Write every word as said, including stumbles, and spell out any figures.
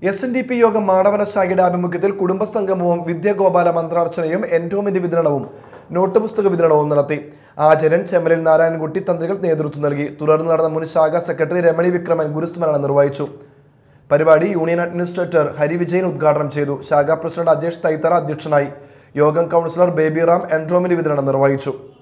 S N D P യോഗം മാടവന ശാഖയുടെ ആഭിമുഖ്യത്തിൽ കുടുംബസംഗമവും വിദ്യാഗോപാല മന്ത്രാർച്ചനയും എൻഡോമെന്റ് വിതരണവും നോട്ട് പുസ്തക വിതരണവും നടത്തി. ആചാര്യൻ ചെമ്മലിൽ നാരായണൻകുട്ടി തന്ത്രികൾ നേതൃത്വം നൽകി. തുടർന്ന് നടന്ന മുൻ ശാഖാ സെക്രട്ടറി രമണി വിക്രമൻ ഗുരുസ്മരണ നിർവഹിച്ചു. പരിപാടി യൂണിയൻ അഡ്മിനിസ്ട്രേറ്റർ ഹരിവിജയൻ ഉദ്ഘാടനം ചെയ്തു. ശാഖാ പ്രസിഡന്റ് അജേഷ് തൈത്തറ അധ്യക്ഷനായി. യോഗം കൗൺസിലർ ബേബി റാം എൻഡോമെന്റ് വിതരണം നിർവഹിച്ചു.